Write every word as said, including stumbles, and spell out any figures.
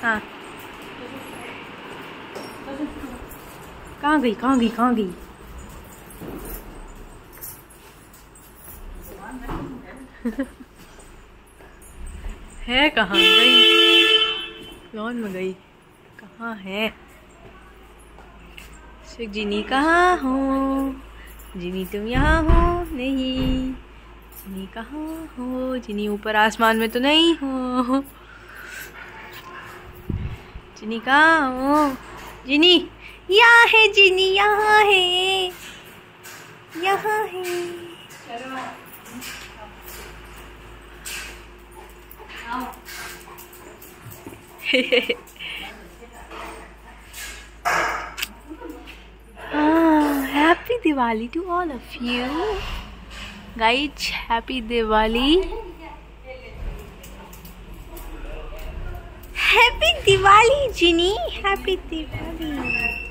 हाँ, कहाँ गई कहाँ गई कहाँ गई? है कहाँ गई? लॉन में गई? कहाँ है? जिनी कहाँ हो? जिनी तुम यहाँ हो? नहीं। जिनी कहाँ हो? जिनी ऊपर आसमान में तो नहीं हो? जिनी कहाँ हो? जिनी यहाँ है, जिनी यहाँ है, यहाँ है। Happy Diwali to all of you. Guys, happy Diwali. Happy Diwali, Ginny. Happy Diwali.